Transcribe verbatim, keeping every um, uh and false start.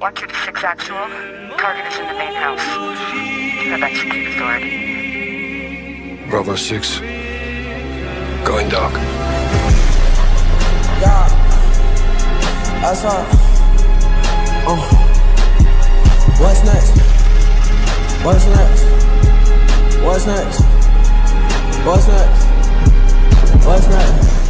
one two six actual. Target is in the main house. You have execute authority. Bravo six. Going dark. Yeah. That's all. Oh. What's next? What's next? What's next? What's next? What's next?